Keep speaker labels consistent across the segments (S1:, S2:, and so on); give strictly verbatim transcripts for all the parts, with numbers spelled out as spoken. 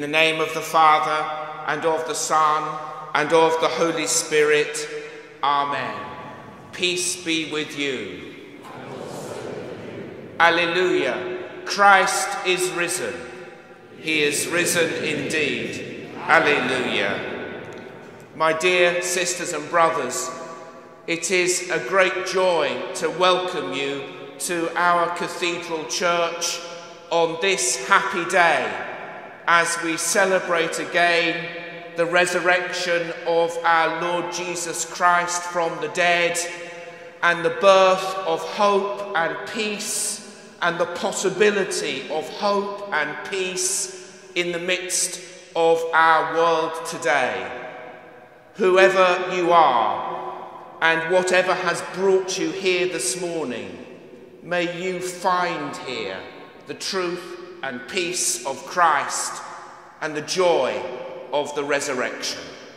S1: the name of the Father, and of the Son, and of the Holy Spirit. Amen. Peace be with you. Alleluia. Christ is risen. He is risen indeed. Alleluia. My dear sisters and brothers, it is a great joy to welcome you to our cathedral church on this happy day as we celebrate again the resurrection of our Lord Jesus Christ from the dead and the birth of hope and peace and the possibility of hope and peace in the midst of our world today. Whoever you are and whatever has brought you here this morning, may you find here the truth and peace of Christ and the joy of the resurrection.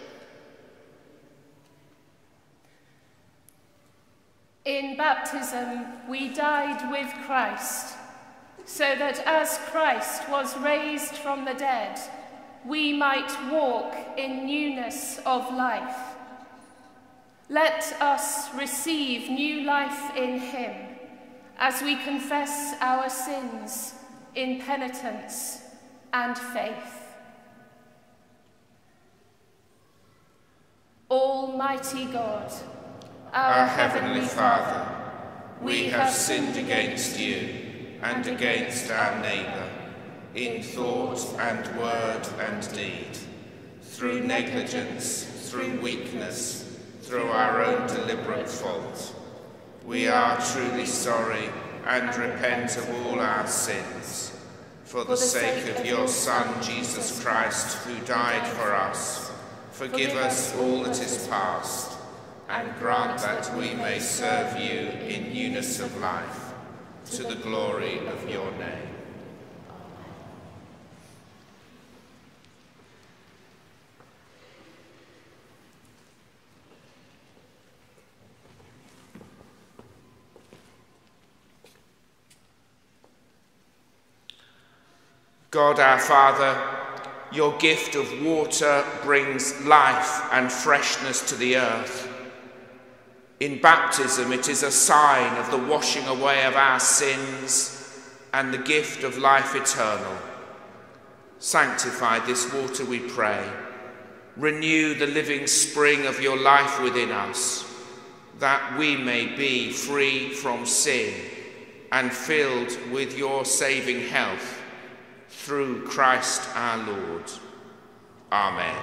S2: In baptism, we died with Christ, so that as Christ was raised from the dead, we might walk in newness of life. Let us receive new life in him as we confess our sins in penitence and faith. Almighty God, our,
S1: Our
S2: Heavenly Father,
S1: we have sinned against you and against our neighbour, in thought and word and deed, through negligence, through weakness, through our own deliberate fault. We are truly sorry and repent of all our sins. For the sake of your Son, Jesus Christ, who died for us, forgive us all that is past, and grant that we may serve you in newness of life, to the glory of your name. God our Father, your gift of water brings life and freshness to the earth. In baptism, it is a sign of the washing away of our sins and the gift of life eternal. Sanctify this water, we pray. Renew the living spring of your life within us, that we may be free from sin and filled with your saving health, through Christ our Lord. Amen.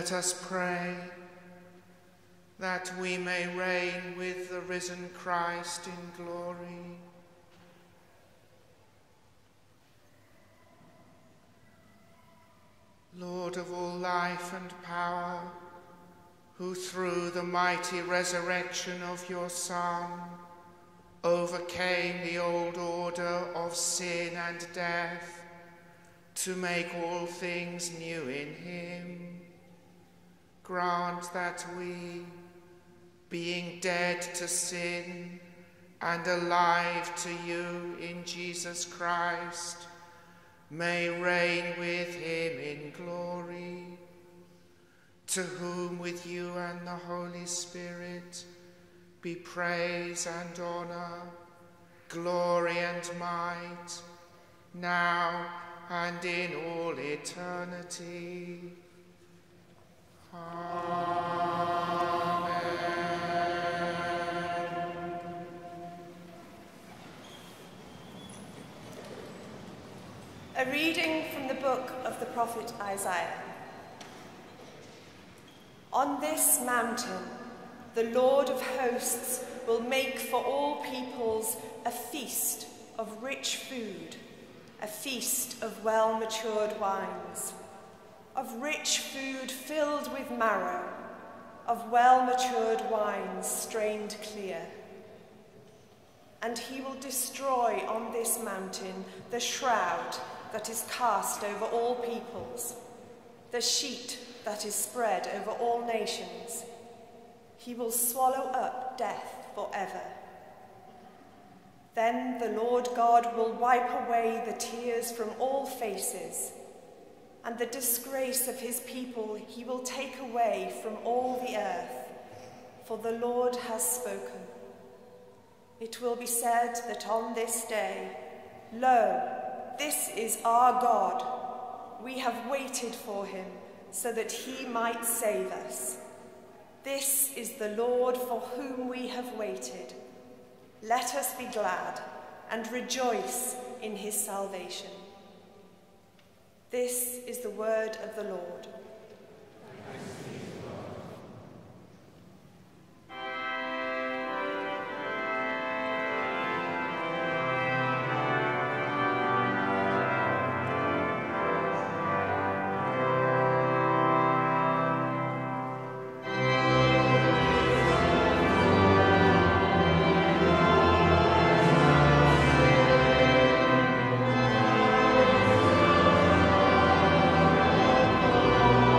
S1: Let us pray that we may reign with the risen Christ in glory. Lord of all life and power, who through the mighty resurrection of your Son overcame the old order of sin and death, to make all things new in him, grant that we, being dead to sin and alive to you in Jesus Christ, may reign with him in glory, to whom with you and the Holy Spirit be praise and honour, glory and might, now and in all eternity. Amen.
S3: A reading from the book of the prophet Isaiah. On this mountain, the Lord of hosts will make for all peoples a feast of rich food, a feast of well-matured wines, of rich food filled with marrow, of well-matured wines strained clear. And he will destroy on this mountain the shroud that is cast over all peoples, the sheet that is spread over all nations. He will swallow up death forever. Then the Lord God will wipe away the tears from all faces, and the disgrace of his people he will take away from all the earth, for the Lord has spoken. It will be said that on this day, lo, this is our God. We have waited for him so that he might save us. This is the Lord for whom we have waited. Let us be glad and rejoice in his salvation. This is the word of the Lord.
S4: Amen.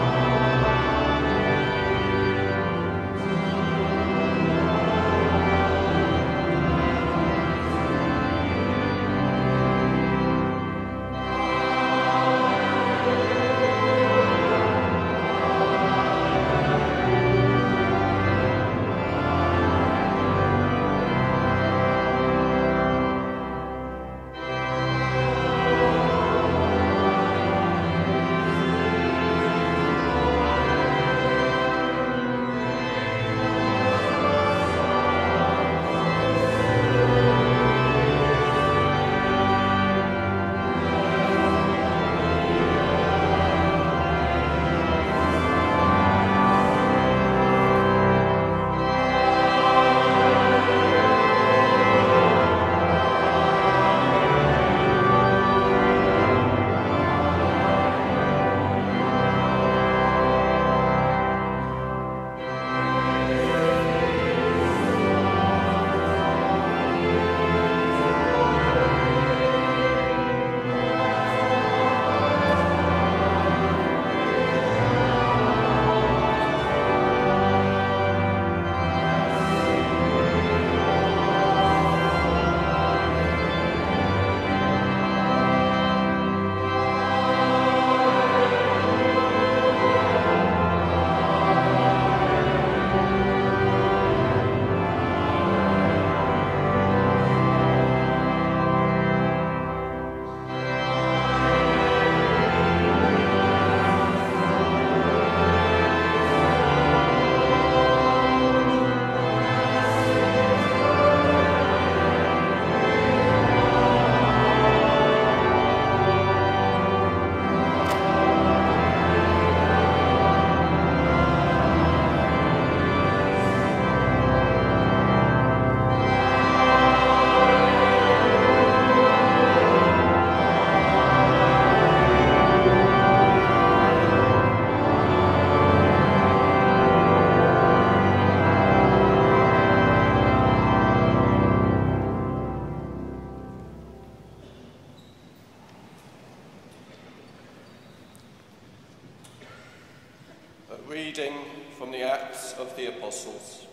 S4: Reading from the Acts of the Apostles.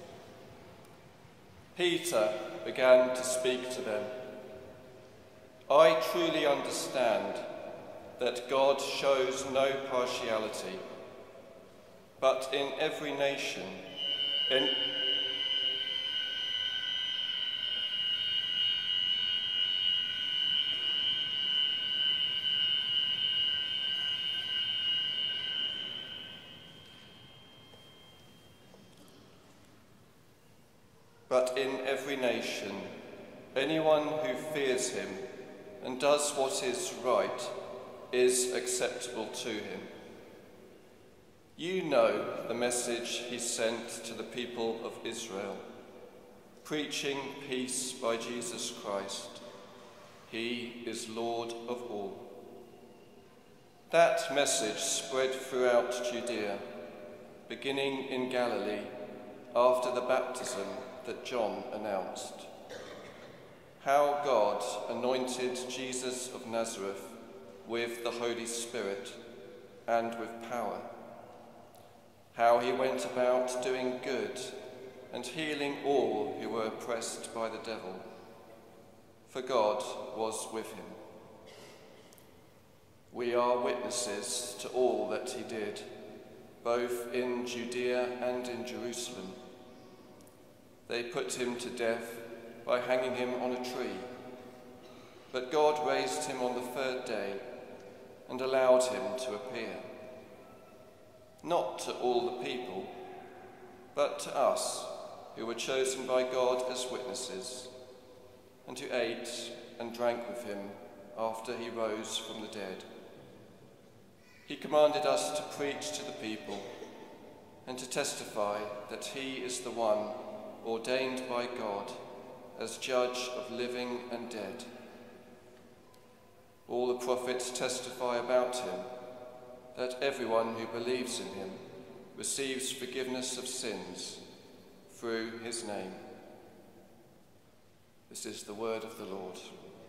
S4: Peter began to speak to them. I truly understand that God shows no partiality, but in every nation, in But in every nation, anyone who fears him and does what is right is acceptable to him. You know the message he sent to the people of Israel, preaching peace by Jesus Christ. He is Lord of all. That message spread throughout Judea, beginning in Galilee after the baptism that John announced. How God anointed Jesus of Nazareth with the Holy Spirit and with power. How he went about doing good and healing all who were oppressed by the devil, for God was with him. We are witnesses to all that he did, both in Judea and in Jerusalem. They put him to death by hanging him on a tree, but God raised him on the third day and allowed him to appear, not to all the people, but to us who were chosen by God as witnesses, and who ate and drank with him after he rose from the dead. He commanded us to preach to the people and to testify that he is the one ordained by God as judge of living and dead. All the prophets testify about him, that everyone who believes in him receives forgiveness of sins through his name. This is the word of the Lord.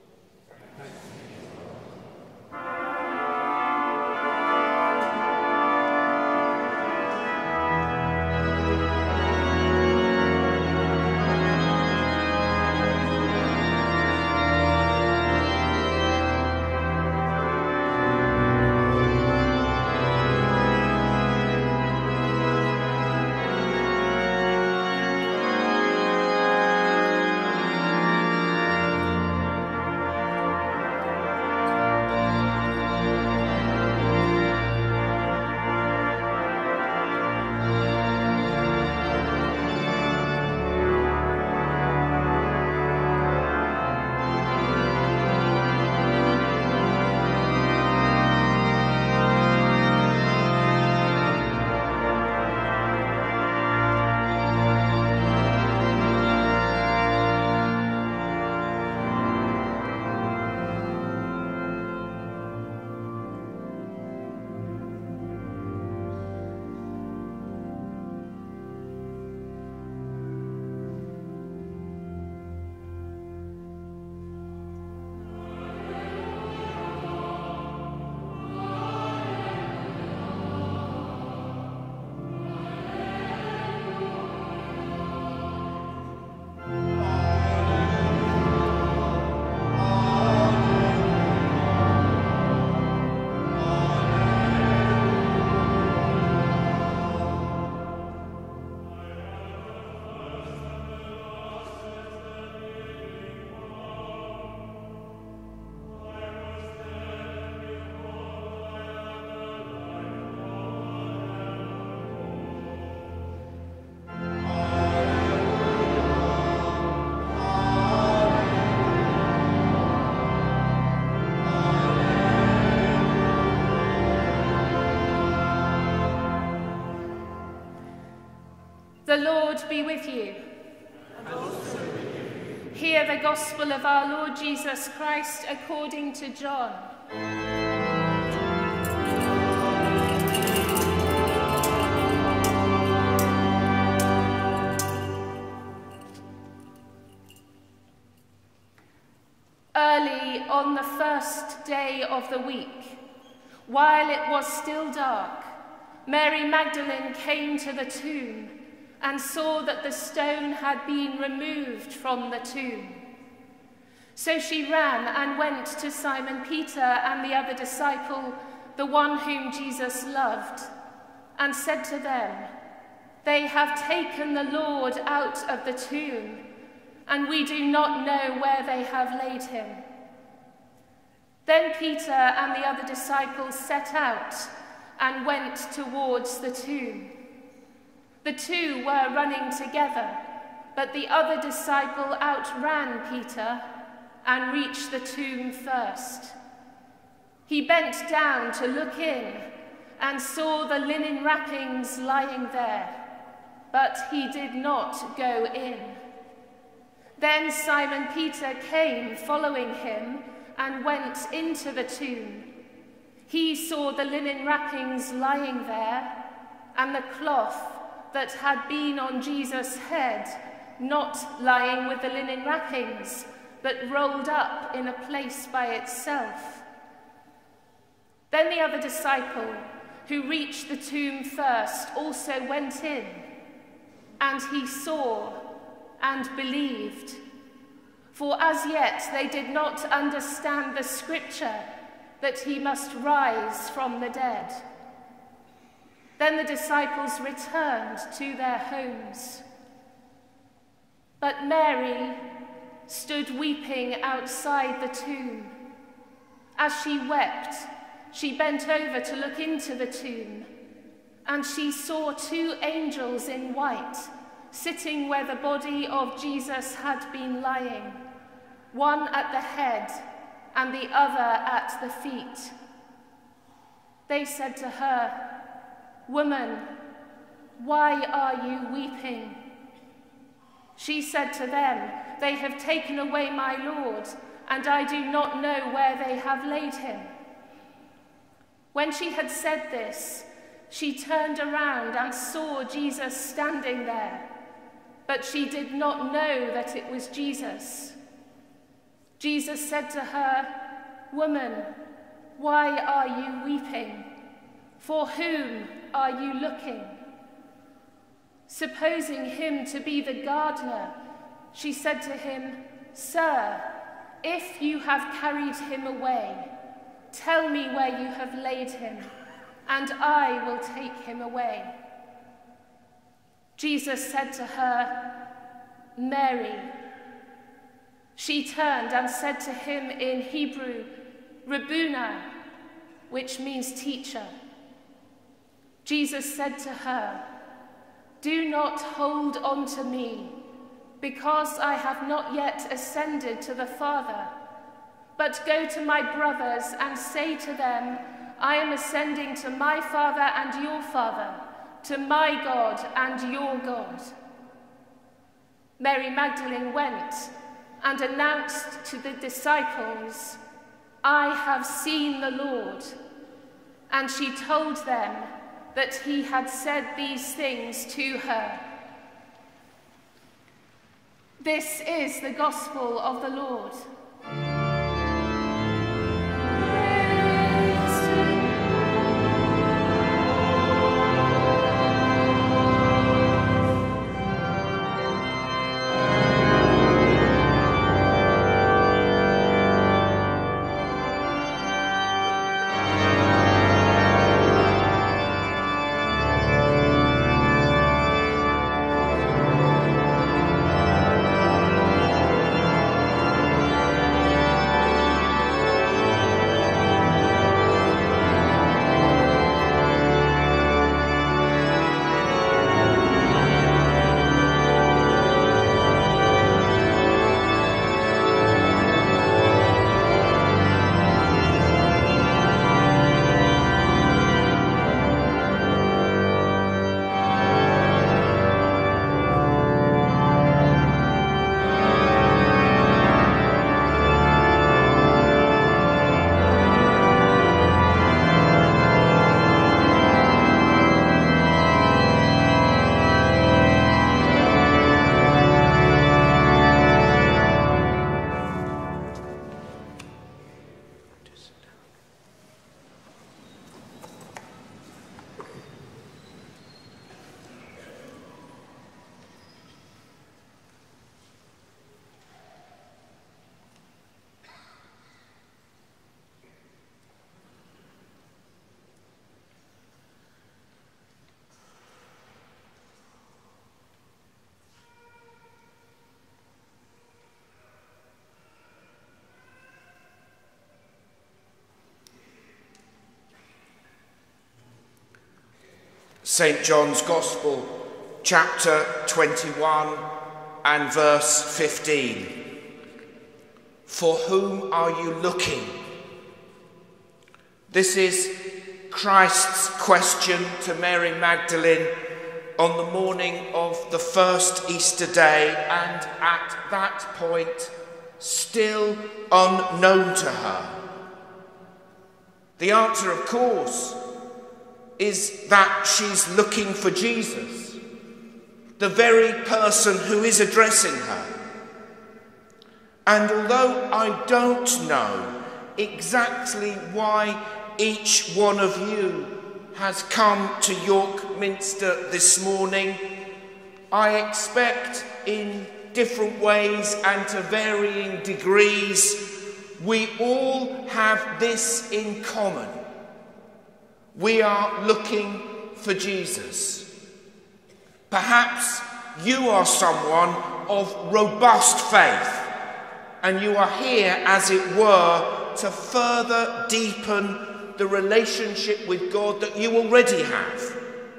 S2: The Lord be with you.
S3: And also with you.
S2: Hear the gospel of our Lord Jesus Christ according to John. Early on the first day of the week, while it was still dark, Mary Magdalene came to the tomb and saw that the stone had been removed from the tomb. So she ran and went to Simon Peter and the other disciple, the one whom Jesus loved, and said to them, "They have taken the Lord out of the tomb, and we do not know where they have laid him." Then Peter and the other disciples set out and went towards the tomb. The two were running together, but the other disciple outran Peter and reached the tomb first. He bent down to look in and saw the linen wrappings lying there, but he did not go in. Then Simon Peter came following him and went into the tomb. He saw the linen wrappings lying there and the cloth that had been on Jesus' head, not lying with the linen wrappings, but rolled up in a place by itself. Then the other disciple, who reached the tomb first, also went in, and he saw and believed. For as yet they did not understand the scripture that he must rise from the dead. Then the disciples returned to their homes. But Mary stood weeping outside the tomb. As she wept, she bent over to look into the tomb, and she saw two angels in white sitting where the body of Jesus had been lying, one at the head and the other at the feet. They said to her, "Woman, why are you weeping?" She said to them, "They have taken away my Lord, and I do not know where they have laid him." When she had said this, she turned around and saw Jesus standing there, but she did not know that it was Jesus. Jesus said to her, "Woman, why are you weeping? For whom are you looking?" Supposing him to be the gardener, she said to him, "Sir, if you have carried him away, tell me where you have laid him, and I will take him away." Jesus said to her, "Mary." She turned and said to him in Hebrew, "Rabboni," which means teacher. Jesus said to her, "Do not hold on to me, because I have not yet ascended to the Father. But go to my brothers and say to them, I am ascending to my Father and your Father, to my God and your God." Mary Magdalene went and announced to the disciples, "I have seen the Lord." And she told them that he had said these things to her. This is the gospel of the Lord.
S1: Saint John's Gospel, chapter twenty-one and verse fifteen. For whom are you looking? This is Christ's question to Mary Magdalene on the morning of the first Easter day, and at that point still unknown to her. The answer, of course, is that she's looking for Jesus, the very person who is addressing her. And although I don't know exactly why each one of you has come to York Minster this morning, I expect in different ways and to varying degrees, we all have this in common. We are looking for Jesus. Perhaps you are someone of robust faith, and you are here, as it were, to further deepen the relationship with God that you already have.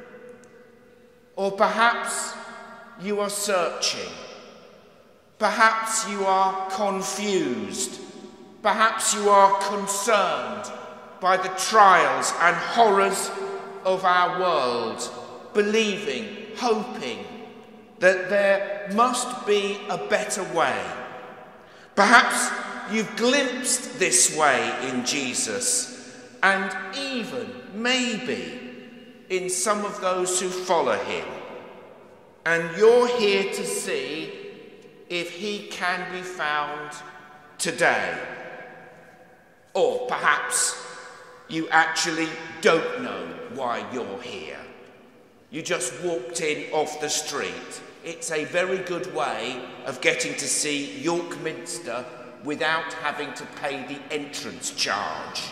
S1: Or perhaps you are searching. Perhaps you are confused. Perhaps you are concerned by the trials and horrors of our world, believing, hoping that there must be a better way. Perhaps you've glimpsed this way in Jesus, and even, maybe, in some of those who follow him. And you're here to see if he can be found today. Or perhaps you actually don't know why you're here. You just walked in off the street. It's a very good way of getting to see York Minster without having to pay the entrance charge.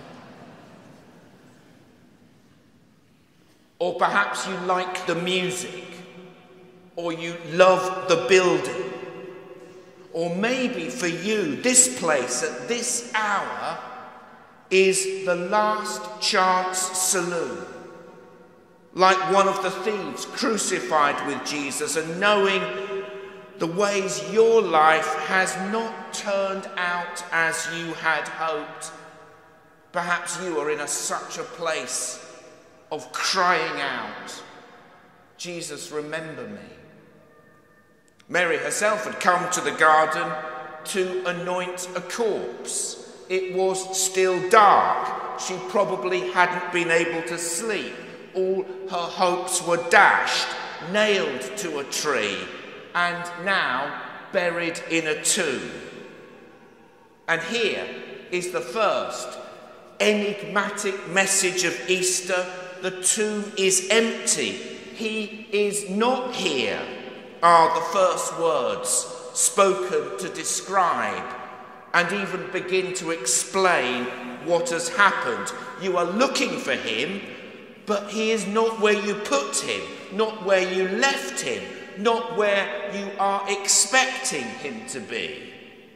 S1: Or perhaps you like the music, or you love the building. Or maybe for you, this place at this hour is the last chance saloon. Like one of the thieves crucified with Jesus, and knowing the ways your life has not turned out as you had hoped. Perhaps you are in a, such a place of crying out, Jesus, remember me. Mary herself had come to the garden to anoint a corpse. It was still dark. She probably hadn't been able to sleep. All her hopes were dashed, nailed to a tree, and now buried in a tomb. And here is the first enigmatic message of Easter. The tomb is empty. He is not here, are the first words spoken to describe and even begin to explain what has happened. You are looking for him, but he is not where you put him, not where you left him, not where you are expecting him to be.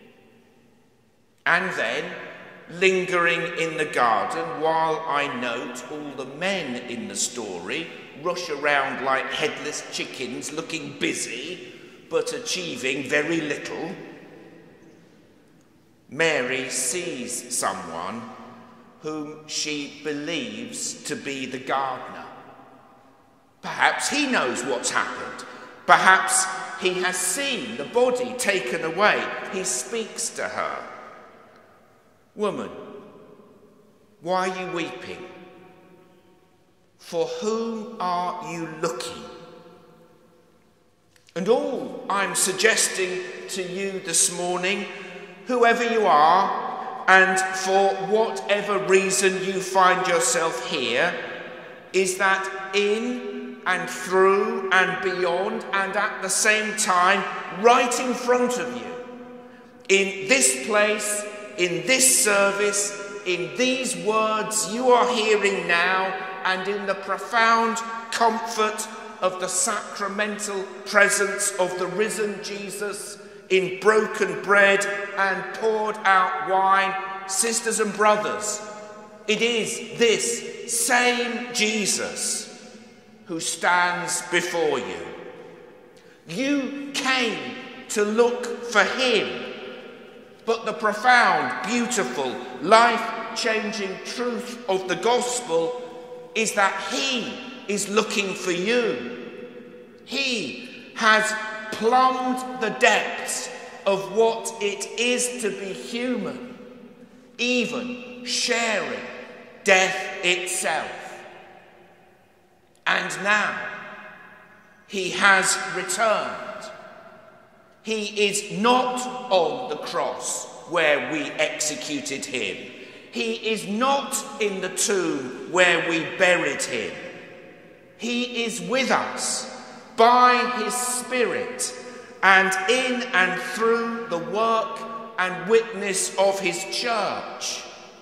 S1: And then, lingering in the garden, while I note all the men in the story rush around like headless chickens, looking busy, but achieving very little, Mary sees someone whom she believes to be the gardener. Perhaps he knows what's happened. Perhaps he has seen the body taken away. He speaks to her. Woman, why are you weeping? For whom are you looking? And all I'm suggesting to you this morning, whoever you are, and for whatever reason you find yourself here, is that in and through and beyond and at the same time, right in front of you, in this place, in this service, in these words you are hearing now, and in the profound comfort of the sacramental presence of the risen Jesus in broken bread and poured out wine, sisters and brothers, it is this same Jesus who stands before you. You came to look for him, but the profound, beautiful, life-changing truth of the gospel is that he is looking for you. He has plumbed the depths of what it is to be human, even sharing death itself. And now he has returned. He is not on the cross where we executed him. He is not in the tomb where we buried him. He is with us by his Spirit and in and through the work and witness of his church.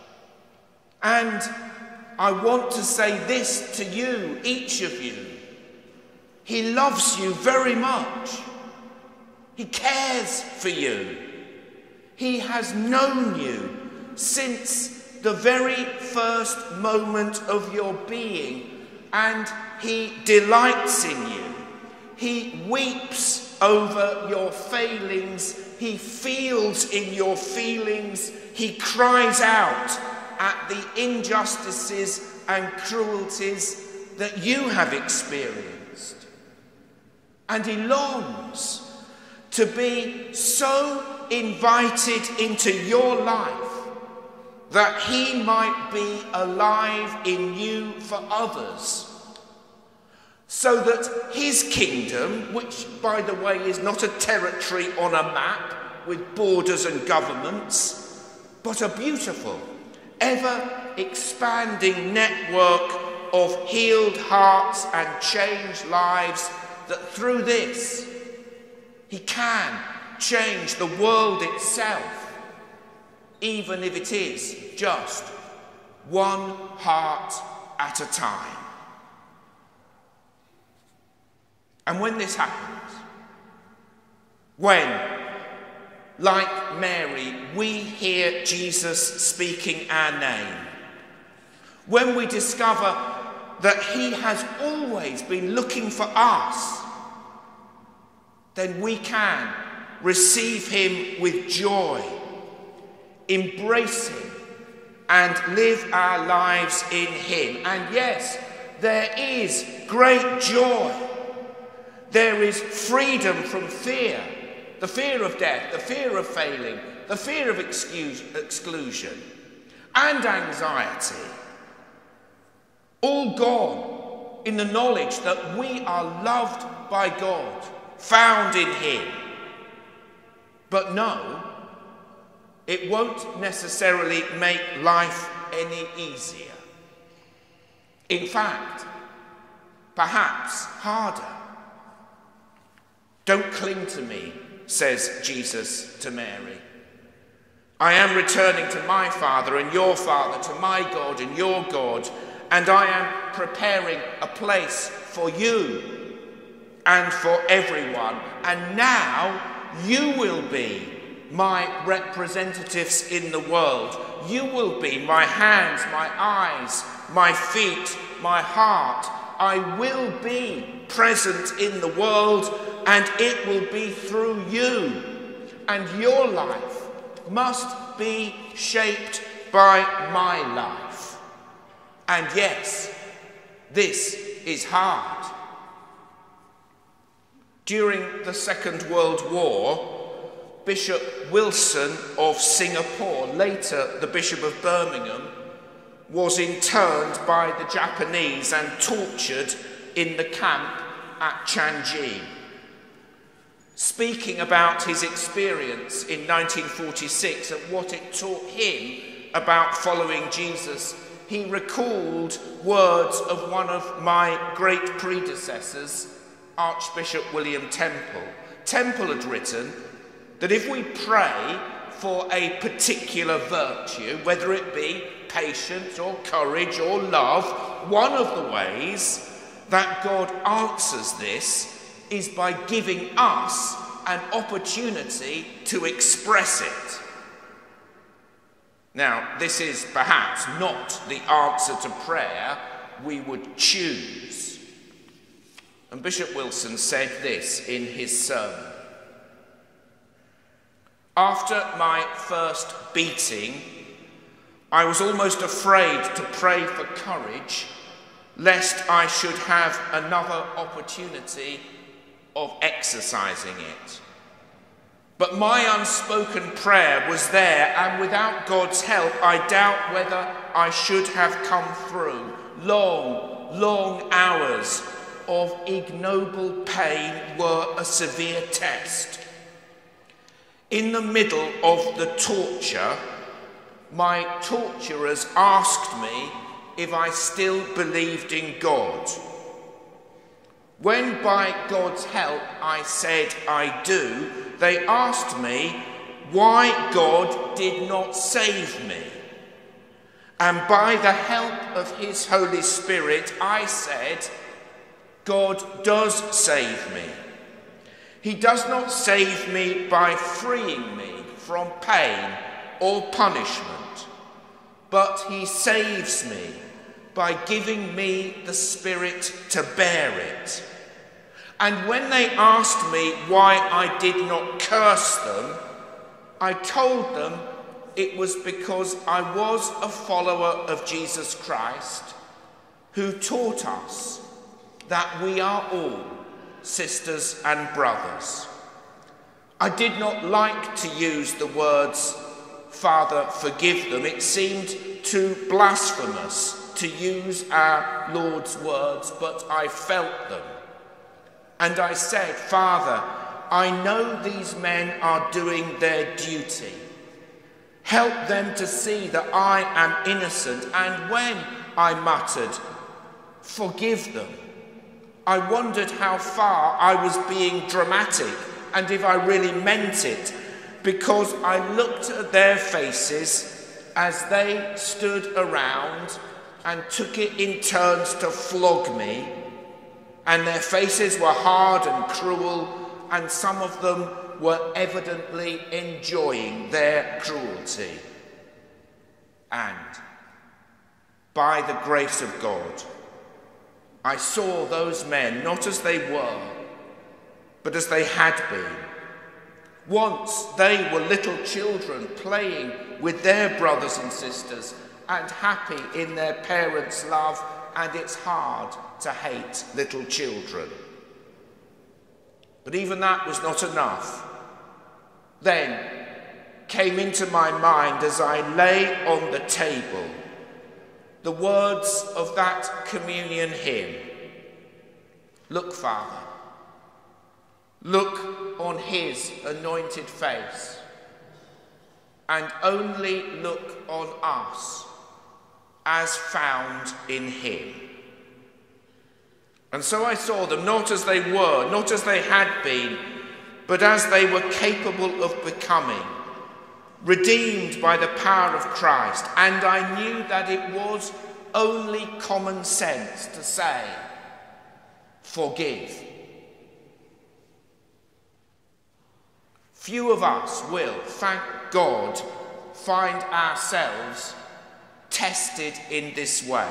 S1: And I want to say this to you, each of you. He loves you very much. He cares for you. He has known you since the very first moment of your being, and he delights in you. He weeps over your failings. He feels in your feelings. He cries out at the injustices and cruelties that you have experienced. And he longs to be so invited into your life that he might be alive in you for others, so that his kingdom, which, by the way, is not a territory on a map with borders and governments, but a beautiful, ever-expanding network of healed hearts and changed lives, that through this he can change the world itself, even if it is just one heart at a time. And when this happens, when, like Mary, we hear Jesus speaking our name, when we discover that he has always been looking for us, then we can receive him with joy, embrace him, and live our lives in him. And yes, there is great joy. There is freedom from fear, the fear of death, the fear of failing, the fear of excuse, exclusion, and anxiety. All gone in the knowledge that we are loved by God, found in him. But no, it won't necessarily make life any easier. In fact, perhaps harder. Don't cling to me, says Jesus to Mary. I am returning to my Father and your Father, to my God and your God, and I am preparing a place for you and for everyone. And now you will be my representatives in the world. You will be my hands, my eyes, my feet, my heart. I will be present in the world, and it will be through you. And your life must be shaped by my life. And yes, this is hard. During the Second World War, Bishop Wilson of Singapore, later the Bishop of Birmingham, was interned by the Japanese and tortured in the camp at Changi. Speaking about his experience in nineteen forty-six and what it taught him about following Jesus, he recalled words of one of my great predecessors, Archbishop William Temple. Temple had written that if we pray for a particular virtue, whether it be patience or courage or love, one of the ways that God answers this is by giving us an opportunity to express it. Now, this is perhaps not the answer to prayer we would choose, And Bishop Wilson said this in his sermon: "After my first beating, I was almost afraid to pray for courage, lest I should have another opportunity of exercising it. But my unspoken prayer was there, and without God's help, I doubt whether I should have come through long, long hours of ignoble pain were a severe test. In the middle of the torture, my torturers asked me if I still believed in God. When by God's help I said I do, they asked me why God did not save me. And by the help of his Holy Spirit, I said, God does save me. He does not save me by freeing me from pain or punishment, but he saves me by giving me the Spirit to bear it. And when they asked me why I did not curse them, I told them it was because I was a follower of Jesus Christ, who taught us that we are all sisters and brothers. I did not like to use the words, Father, forgive them. It seemed too blasphemous to use our Lord's words, but I felt them. And I said, Father, I know these men are doing their duty. Help them to see that I am innocent. And when I muttered, forgive them, I wondered how far I was being dramatic and if I really meant it, because I looked at their faces as they stood around and took it in turns to flog me, and their faces were hard and cruel, and some of them were evidently enjoying their cruelty. And by the grace of God, I saw those men not as they were, but as they had been. Once they were little children playing with their brothers and sisters and happy in their parents' love, and it's hard to hate little children. But even that was not enough. Then came into my mind as I lay on the table the words of that communion hymn. Look, Father, look on his anointed face, and only look on us as found in him. And so I saw them not as they were, not as they had been, but as they were capable of becoming, redeemed by the power of Christ. And I knew that it was only common sense to say, forgive. Few of us will, thank God, find ourselves tested in this way.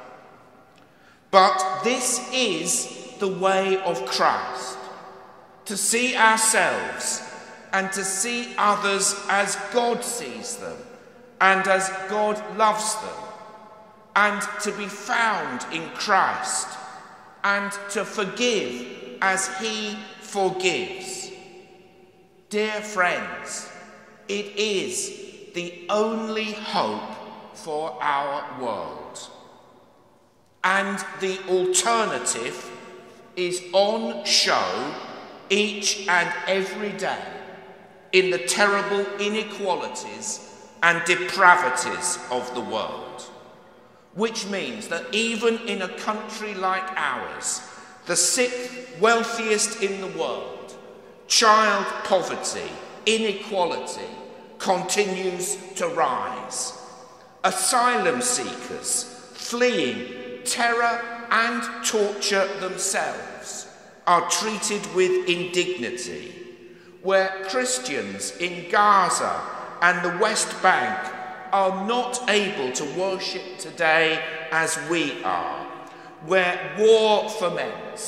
S1: But this is the way of Christ, to see ourselves and to see others as God sees them and as God loves them, and to be found in Christ and to forgive as he forgives. Dear friends, it is the only hope for our world. And the alternative is on show each and every day in the terrible inequalities and depravities of the world. Which means that even in a country like ours, the sixth wealthiest in the world, child poverty, inequality continues to rise. Asylum seekers fleeing terror and torture themselves are treated with indignity, where Christians in Gaza and the West Bank are not able to worship today as we are, where war foments,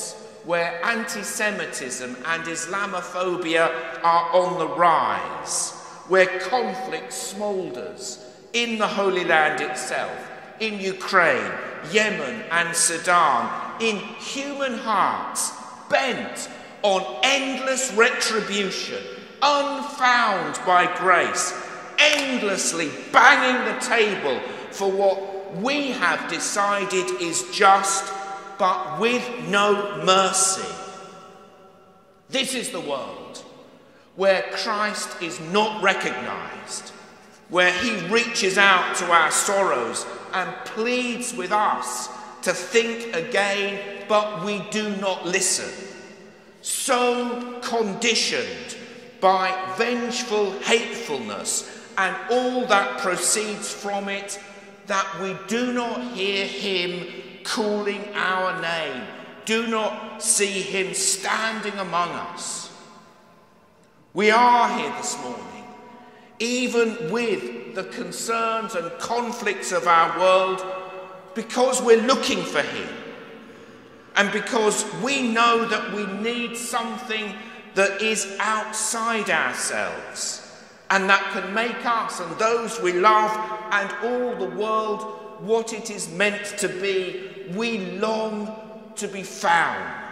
S1: where anti-Semitism and Islamophobia are on the rise, where conflict smoulders in the Holy Land itself, in Ukraine, Yemen and Sudan, in human hearts bent on endless retribution, unfound by grace, endlessly banging the table for what we have decided is just, but with no mercy. This is the world where Christ is not recognised, where he reaches out to our sorrows and pleads with us to think again, but we do not listen. So conditioned by vengeful hatefulness and all that proceeds from it, that we do not hear him calling our name, do not see him standing among us. We are here this morning, even with the concerns and conflicts of our world, because we're looking for him, and because we know that we need something that is outside ourselves, and that can make us and those we love and all the world what it is meant to be. We long to be found.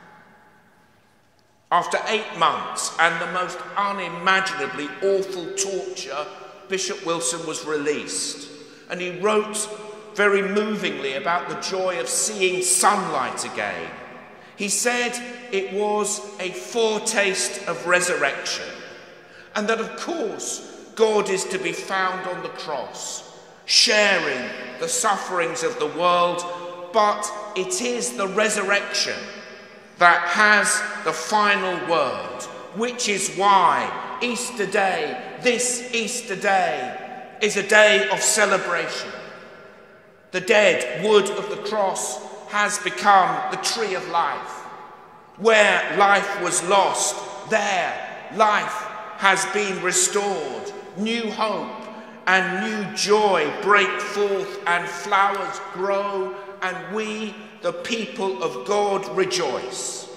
S1: After eight months and the most unimaginably awful torture, Bishop Wilson was released, and he wrote very movingly about the joy of seeing sunlight again. He said it was a foretaste of resurrection, and that of course God is to be found on the cross, sharing the sufferings of the world, but it is the resurrection that has the final word, which is why Easter Day, this Easter Day, is a day of celebration. The dead wood of the cross has become the tree of life. Where life was lost, there life has been restored. New hope and new joy break forth, and flowers grow, and we, the people of God, rejoice.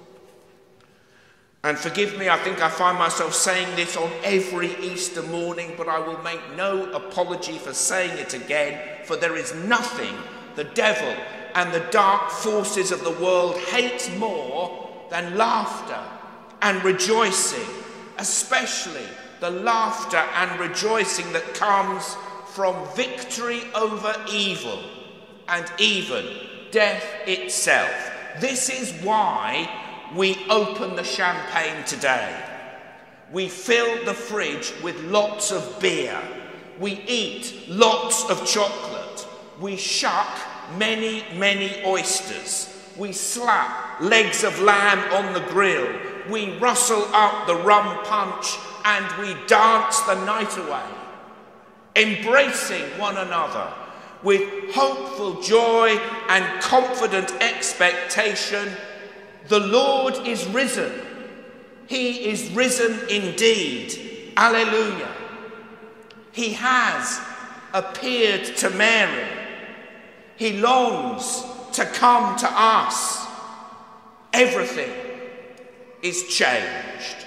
S1: And forgive me, I think I find myself saying this on every Easter morning, but I will make no apology for saying it again, for there is nothing the devil and the dark forces of the world hate more than laughter and rejoicing, especially the laughter and rejoicing that comes from victory over evil and even death itself. This is why we open the champagne today. We fill the fridge with lots of beer. We eat lots of chocolate. We shuck many, many oysters. We slap legs of lamb on the grill. We rustle up the rum punch, and we dance the night away, embracing one another with hopeful joy and confident expectation. The Lord is risen. He is risen indeed. Alleluia. He has appeared to Mary. He longs to come to us. Everything is changed.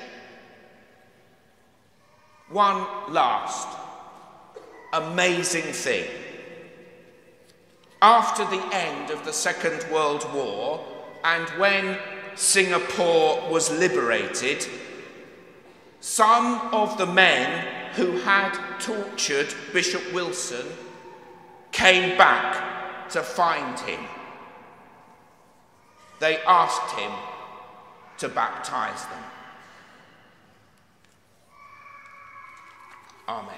S1: One last amazing thing. After the end of the Second World War, and when Singapore was liberated, some of the men who had tortured Bishop Wilson came back to find him. They asked him to baptize them. Amen.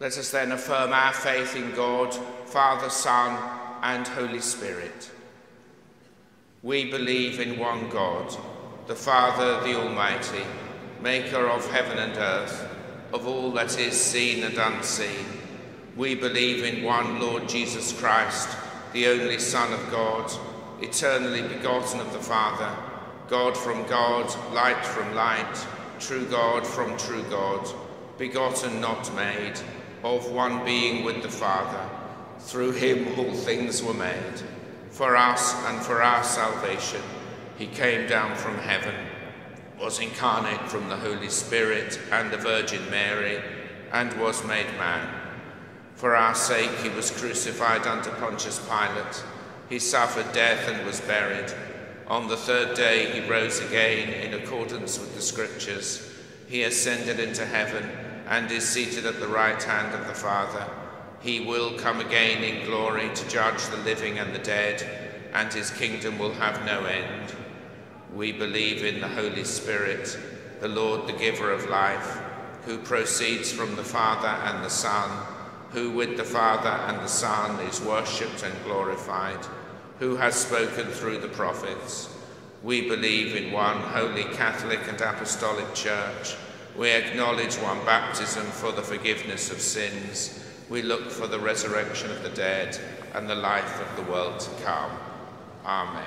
S1: Let us then affirm our faith in God, Father, Son, and Holy Spirit. We believe in one God, the Father, the Almighty, maker of heaven and earth, of all that is seen and unseen. We believe in one Lord Jesus Christ, the only Son of God, eternally begotten of the Father, God from God, light from light, true God from true God, begotten, not made, of one being with the Father. Through him all things were made. For us and for our salvation, he came down from heaven, was incarnate from the Holy Spirit and the Virgin Mary, and was made man. For our sake he was crucified under Pontius Pilate. He suffered death and was buried. On the third day he rose again in accordance with the Scriptures. He ascended into heaven and is seated at the right hand of the Father. He will come again in glory to judge the living and the dead, and his kingdom will have no end. We believe in the Holy Spirit, the Lord, the giver of life, who proceeds from the Father and the Son, who with the Father and the Son is worshipped and glorified, who has spoken through the prophets. We believe in one holy Catholic and Apostolic Church. We acknowledge one baptism for the forgiveness of sins. We look for the resurrection of the dead and the life of the world to come. Amen.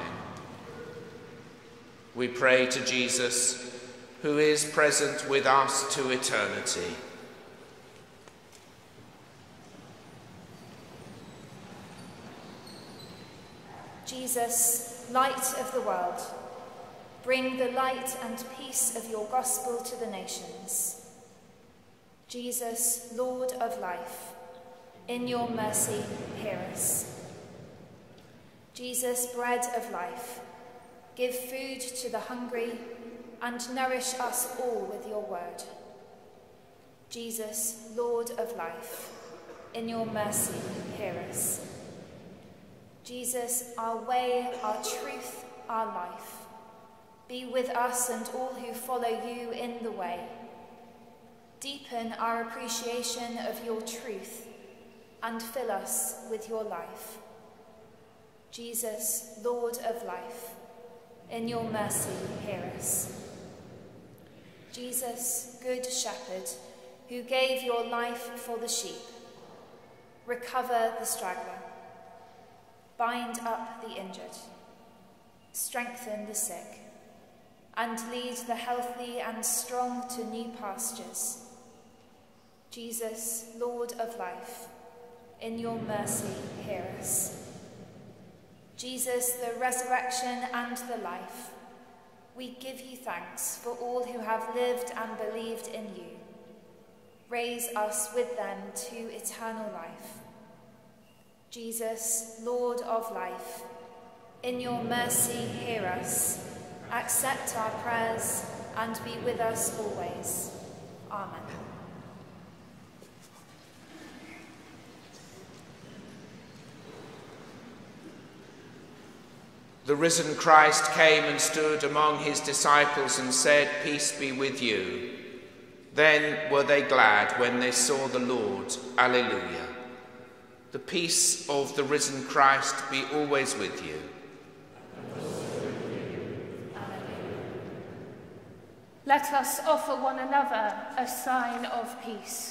S1: We pray to Jesus, who is present with us to eternity.
S5: Jesus, light of the world, bring the light and peace of your gospel to the nations. Jesus, Lord of life, in your mercy, hear us. Jesus, bread of life, give food to the hungry and nourish us all with your word. Jesus, Lord of life, in your mercy, hear us. Jesus, our way, our truth, our life, be with us and all who follow you in the way. Deepen our appreciation of your truth and fill us with your life. Jesus, Lord of life, in your mercy, hear us. Jesus, good shepherd, who gave your life for the sheep, recover the straggler, bind up the injured, strengthen the sick, and lead the healthy and strong to new pastures. Jesus, Lord of life, in your mercy, hear us. Jesus, the resurrection and the life, we give you thanks for all who have lived and believed in you. Raise us with them to eternal life. Jesus, Lord of life, in your mercy, hear us. Accept our prayers and be with us always. Amen.
S1: The risen Christ came and stood among his disciples and said, "Peace be with you." Then were they glad when they saw the Lord. Alleluia. The peace of the risen Christ be always with you.
S2: Let us offer one another a sign of peace.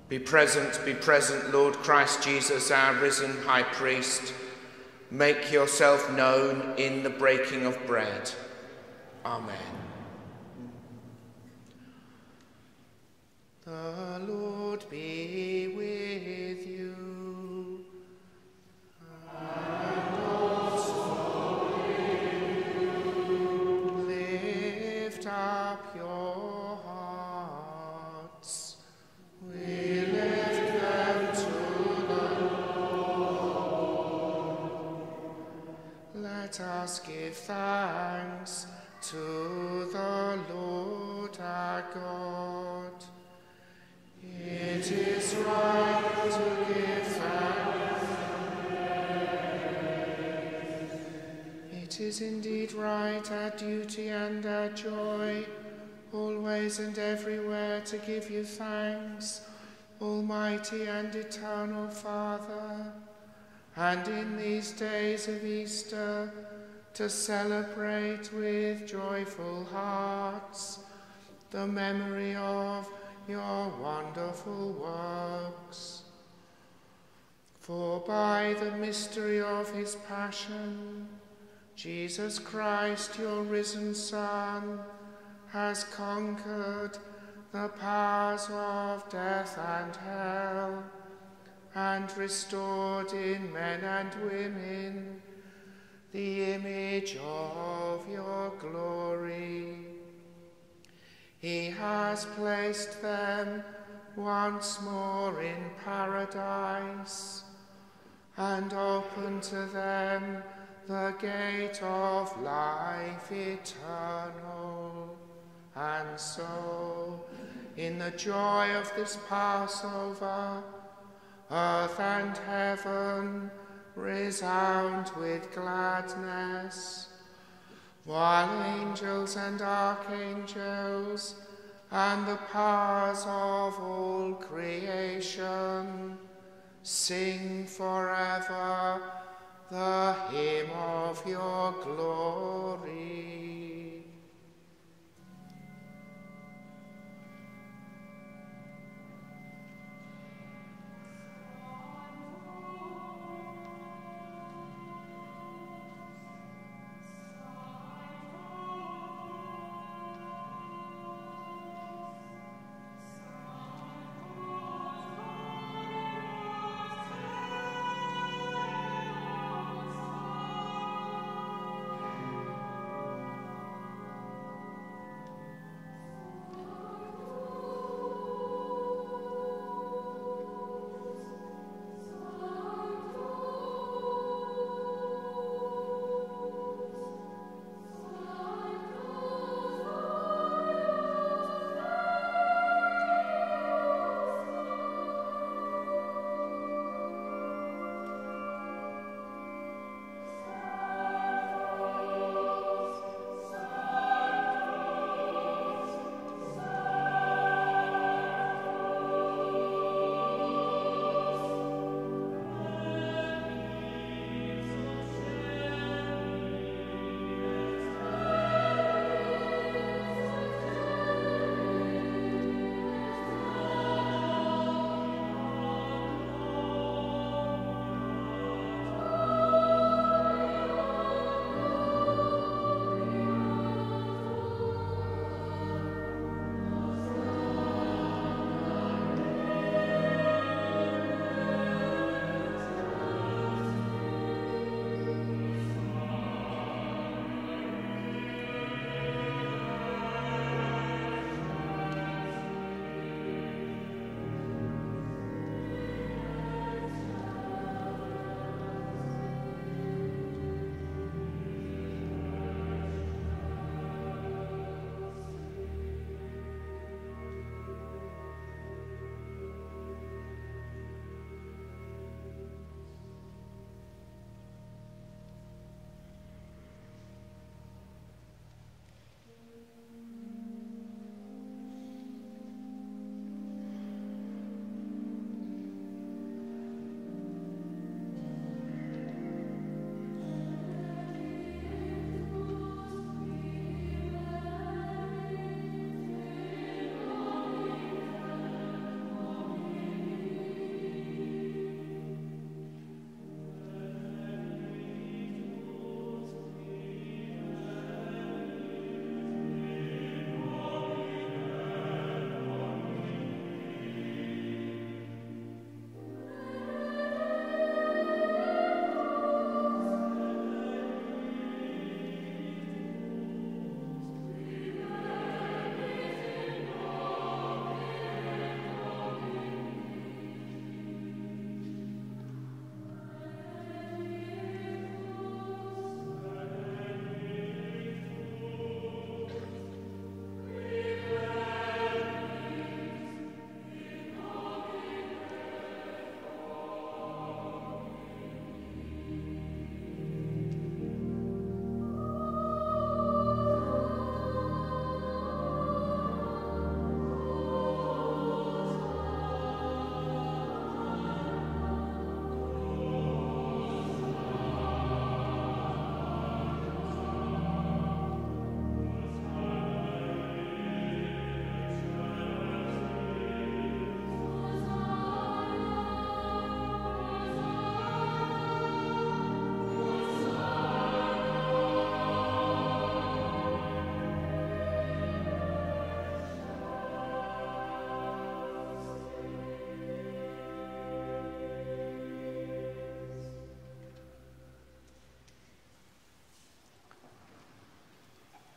S1: Be present, be present, Lord Christ Jesus, our risen high priest. Make yourself known in the breaking of bread. Amen. The Lord be with you. And also with you. Lift up your hearts. We lift them to the Lord. Let us give thanks to the Lord our God. It is right to give thanks. It is indeed right, our duty and our joy, always and everywhere to give you thanks, Almighty and eternal Father, and in these days of Easter to celebrate with joyful hearts the memory of your wonderful works. For by the mystery of his passion, Jesus Christ, your risen Son, has conquered the powers of death and hell, and restored in men and women the image of your glory. He has placed them once more in paradise, and opened to them the gate of life eternal. And so, in the joy of this Passover, earth and heaven resound with gladness, while angels and archangels and the powers of all creation sing forever the hymn of your glory.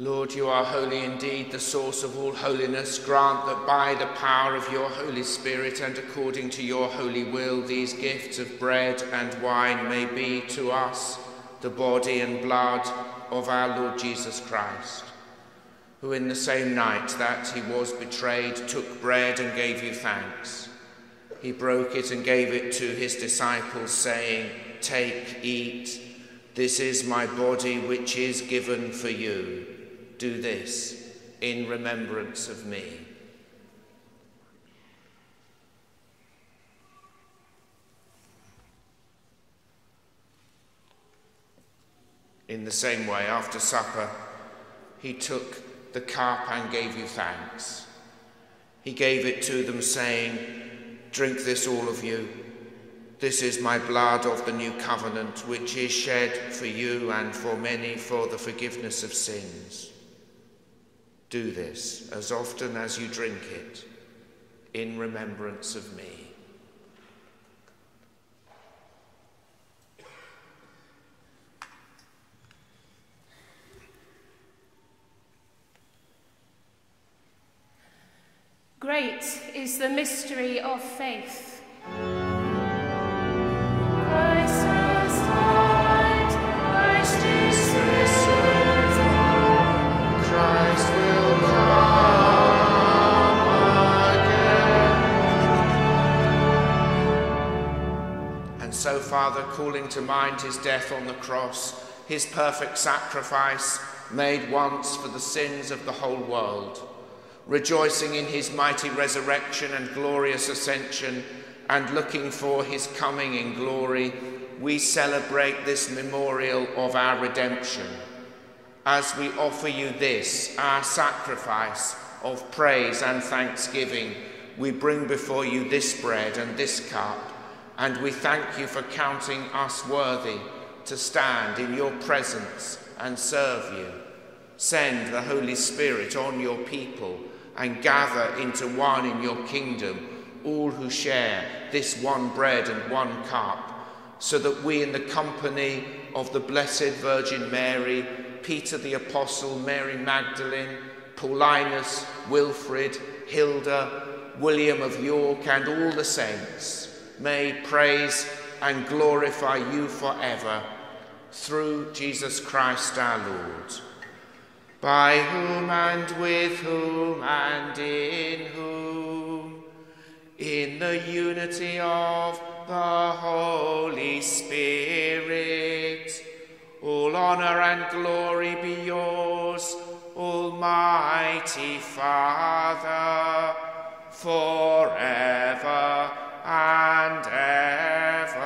S1: Lord, you are holy indeed, the source of all holiness. Grant that by the power of your Holy Spirit and according to your holy will, these gifts of bread and wine may be to us the body and blood of our Lord Jesus Christ, who in the same night that he was betrayed took bread and gave you thanks. He broke it and gave it to his disciples, saying, "Take, eat. This is my body which is given for you. Do this in remembrance of me." In the same way, after supper, he took the cup and gave you thanks. He gave it to them, saying, "Drink this, all of you. This is my blood of the new covenant, which is shed for you and for many for the forgiveness of sins. Do this as often as you drink it in remembrance of me."
S2: Great is the mystery of faith.
S1: So, Father, calling to mind his death on the cross, his perfect sacrifice made once for the sins of the whole world, rejoicing in his mighty resurrection and glorious ascension, and looking for his coming in glory, we celebrate this memorial of our redemption. As we offer you this, our sacrifice of praise and thanksgiving, we bring before you this bread and this cup, and we thank you for counting us worthy to stand in your presence and serve you. Send the Holy Spirit on your people and gather into one in your kingdom all who share this one bread and one cup, so that we, in the company of the Blessed Virgin Mary, Peter the Apostle, Mary Magdalene, Paulinus, Wilfrid, Hilda, William of York, and all the saints, may praise and glorify you forever, through Jesus Christ our Lord, by whom and with whom and in whom, in the unity of the Holy Spirit, all honour and glory be yours, Almighty Father, forever and ever.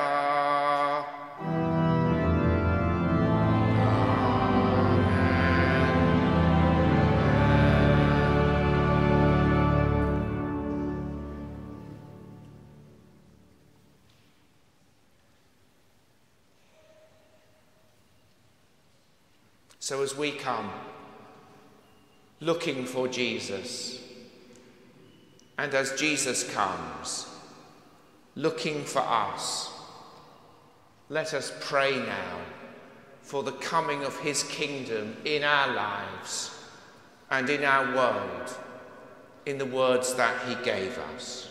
S1: So as we come looking for Jesus, and as Jesus comes looking for us, let us pray now for the coming of his kingdom in our lives and in our world, in the words that he gave us.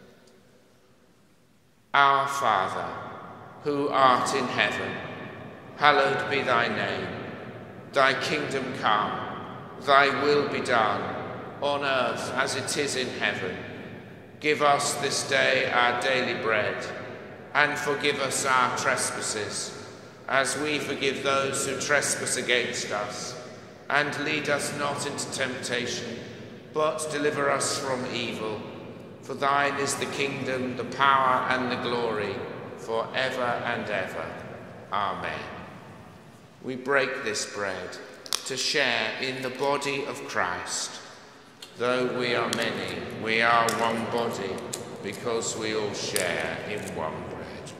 S1: Our Father, who art in heaven, hallowed be thy name. Thy kingdom come, thy will be done, on earth as it is in heaven. Give us this day our daily bread, and forgive us our trespasses, as we forgive those who trespass against us. And lead us not into temptation, but deliver us from evil. For thine is the kingdom, the power, and the glory, for ever and ever. Amen. We break this bread to share in the body of Christ. Though we are many, we are one body, because we all share in one bread.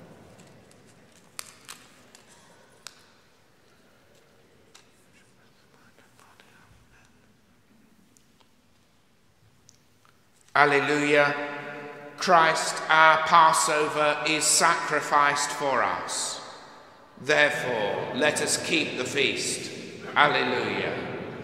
S1: Alleluia. Christ, our Passover, is sacrificed for us. Therefore, let us keep the feast. Alleluia.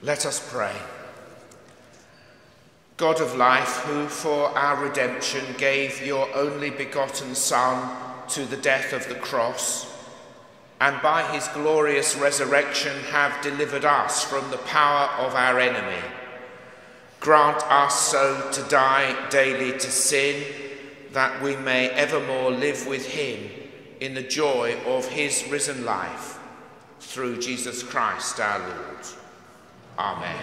S1: Let us pray. God of life, who for our redemption gave your only begotten Son to the death of the cross, and by his glorious resurrection have delivered us from the power of our enemy, grant us so to die daily to sin, that we may evermore live with him in the joy of his risen life, through Jesus Christ our Lord. Amen.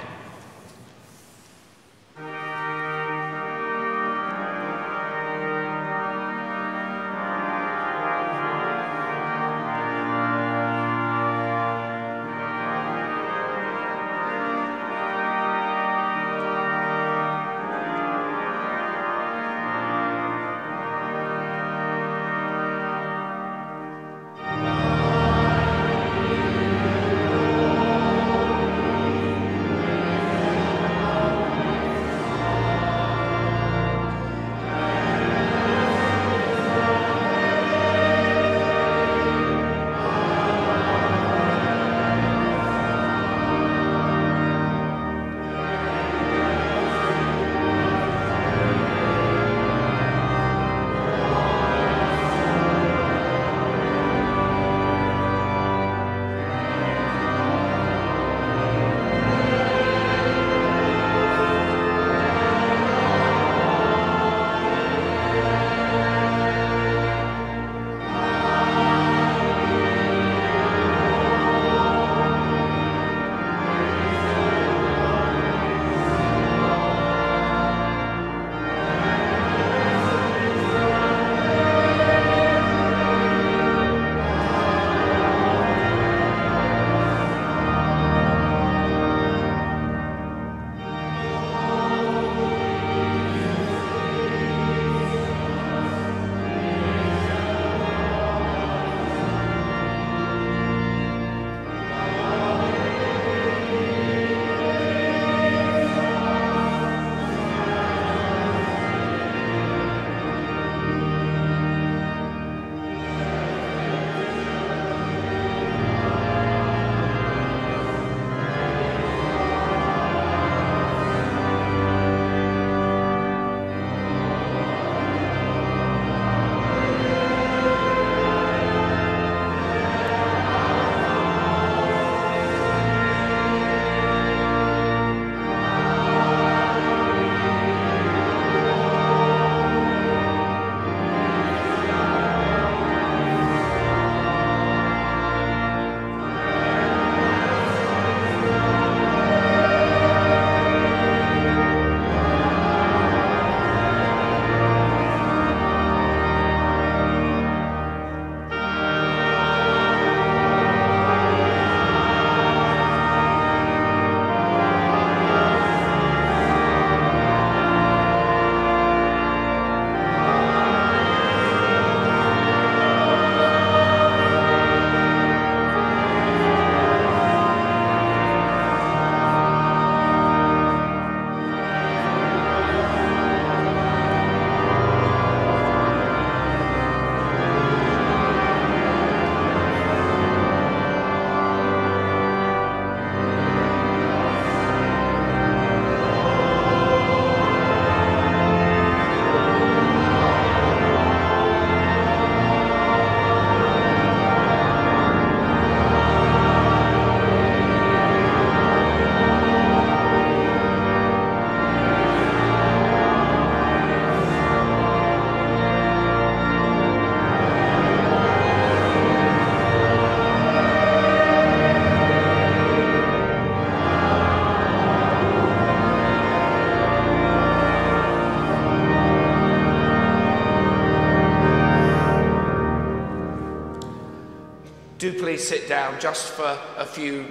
S1: Do please sit down just for a few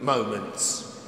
S1: moments.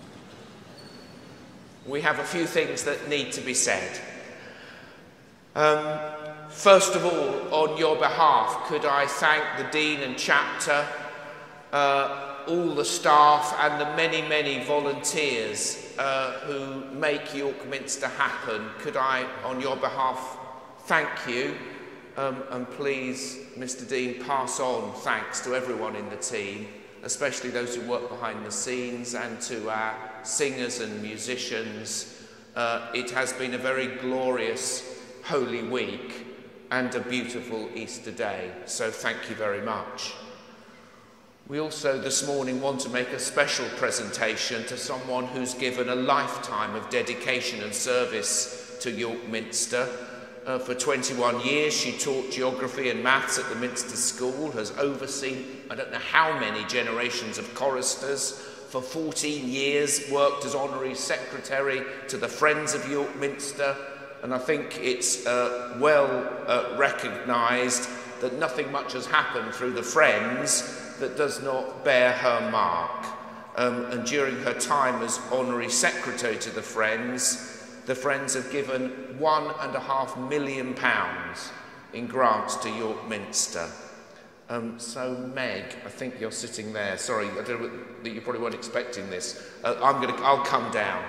S1: We have a few things that need to be said. Um, first of all, on your behalf, could I thank the Dean and Chapter, uh, all the staff and the many, many volunteers uh, who make York Minster happen. Could I, on your behalf, thank you? Um, and please, Mister Dean, pass on thanks to everyone in the team especially those who work behind the scenes, and to our singers and musicians. Uh, it has been a very glorious Holy Week and a beautiful Easter day, so thank you very much. We also this morning want to make a special presentation to someone who's given a lifetime of dedication and service to York Minster. Uh, for twenty-one years she taught geography and maths at the Minster School, has overseen I don't know how many generations of choristers. For fourteen years worked as honorary secretary to the Friends of York Minster, and I think it's uh, well uh, recognised that nothing much has happened through the Friends that does not bear her mark. Um, and during her time as honorary secretary to the Friends, the Friends have given one and a half million pounds in grants to York Minster. Um, so Meg, I think you're sitting there. Sorry, I don't know that you probably weren't expecting this. Uh, I'm gonna, I'll come down.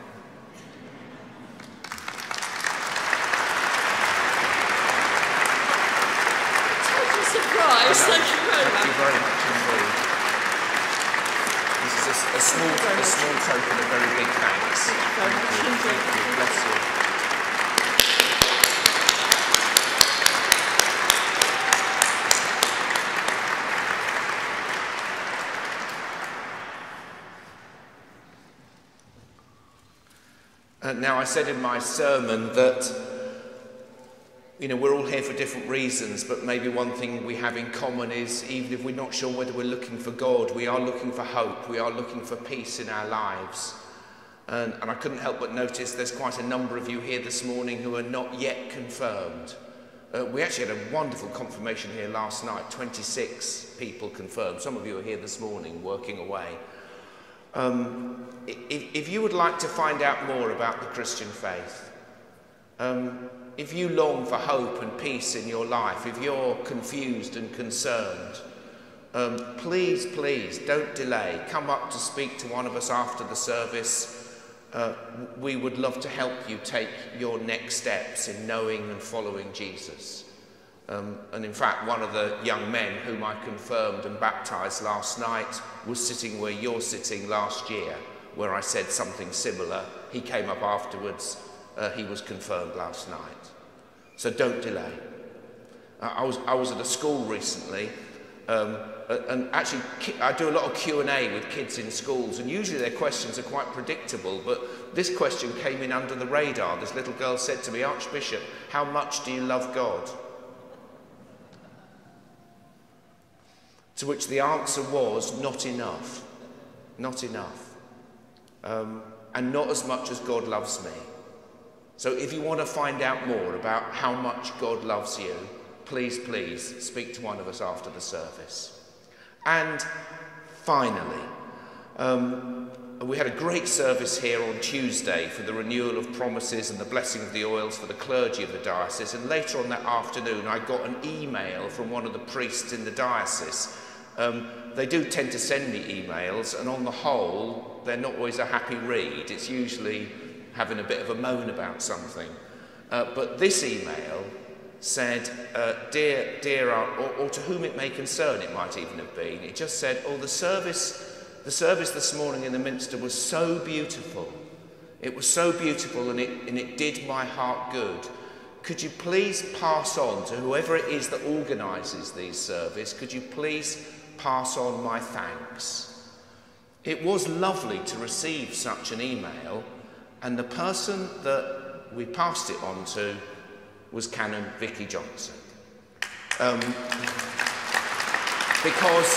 S6: Total surprise. Thank you very much.
S1: Thank you very much indeed. This is a, a small, a small token of very big thanks.
S6: Thank you very much indeed.
S1: Thank you. Bless you. Uh, now, I said in my sermon that, you know, we're all here for different reasons, but maybe one thing we have in common is, even if we're not sure whether we're looking for God, we are looking for hope, we are looking for peace in our lives. And, and I couldn't help but notice there's quite a number of you here this morning who are not yet confirmed. Uh, we actually had a wonderful confirmation here last night, twenty-six people confirmed. Some of you are here this morning working away. Um, if, if you would like to find out more about the Christian faith, um, if you long for hope and peace in your life, if you're confused and concerned, um, please, please don't delay. Come up to speak to one of us after the service. Uh, we would love to help you take your next steps in knowing and following Jesus. Um, and in fact, one of the young men whom I confirmed and baptised last night was sitting where you're sitting last year, where I said something similar. He came up afterwards. Uh, he was confirmed last night. So don't delay. Uh, I was I was at a school recently, um, and actually I do a lot of Q and A with kids in schools, and usually their questions are quite predictable, but this question came in under the radar. This little girl said to me, "Archbishop, how much do you love God?" To which the answer was, not enough, not enough, um, and not as much as God loves me. So if you want to find out more about how much God loves you, please, please speak to one of us after the service. And finally, um, we had a great service here on Tuesday for the renewal of promises and the blessing of the oils for the clergy of the diocese. And later on that afternoon, I got an email from one of the priests in the diocese. Um, they do tend to send me emails, and on the whole, they're not always a happy read. It's usually having a bit of a moan about something. Uh, but this email said, uh, dear, dear, or, or to whom it may concern, it might even have been. It just said, oh, the service, the service this morning in the Minster was so beautiful. It was so beautiful, and it, and it did my heart good. Could you please pass on to whoever it is that organises these services, could you please pass on my thanks? It was lovely to receive such an email, and the person that we passed it on to was Canon Vicky Johnson. Um, because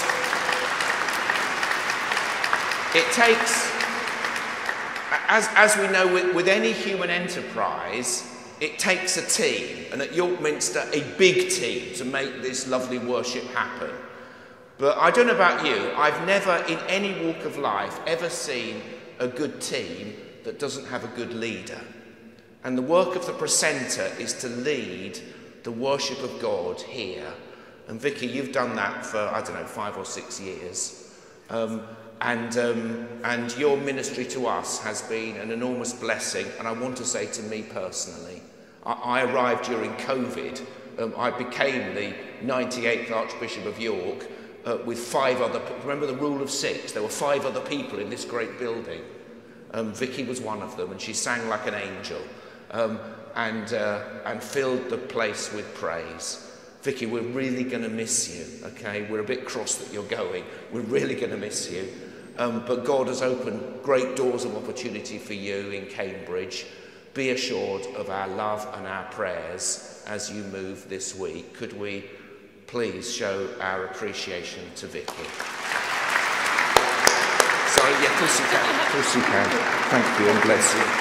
S1: it takes, as, as we know with, with any human enterprise, it takes a team, and at York Minster, a big team to make this lovely worship happen. But I don't know about you, I've never in any walk of life ever seen a good team that doesn't have a good leader. And the work of the precentor is to lead the worship of God here. And Vicky, you've done that for, I don't know, five or six years. Um, and, um, and your ministry to us has been an enormous blessing. And I want to say to me personally, I, I arrived during COVID. Um, I became the ninety-eighth Archbishop of York. uh, with five other, remember the rule of six? There were five other people in this great building. Um, Vicky was one of them, and she sang like an angel um, and, uh, and filled the place with praise. Vicky, we're really going to miss you, okay? We're a bit cross that you're going. We're really going to miss you. Um, but God has opened great doors of opportunity for you in Cambridge. Be assured of our love and our prayers as you move this week. Could we please show our appreciation to Vicky? Sorry, yeah, of course you can. Of course you can. Thank you and bless you.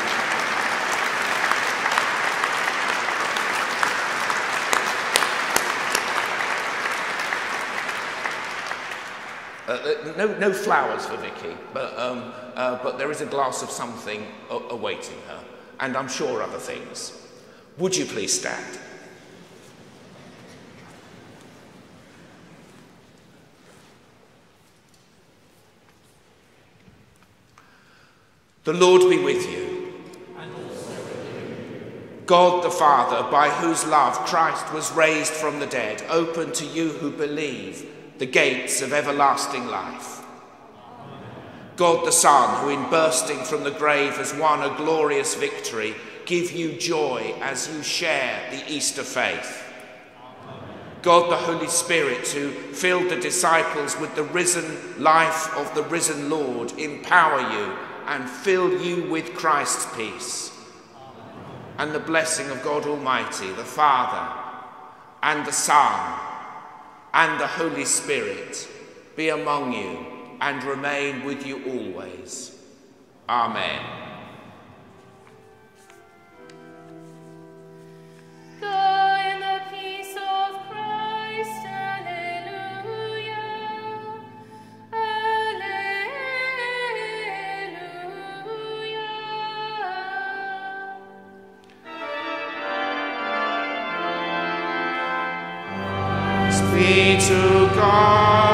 S1: Uh, no, no flowers for Vicky, but, um, uh, but there is a glass of something awaiting her, and I'm sure other things. Would you please stand? The Lord be with you. And also with you. God the Father, by whose love Christ was raised from the dead, open to you who believe the gates of everlasting life. Amen. God the Son, who in bursting from the grave has won a glorious victory, give you joy as you share the Easter faith. Amen. God the Holy Spirit, who filled the disciples with the risen life of the risen Lord, empower you and fill you with Christ's peace. Amen. And the blessing of God Almighty, the Father, and the Son, and the Holy Spirit be among you and remain with you always. Amen.
S2: Go in the peace of Christ. Alleluia. Alleluia.
S1: Be to God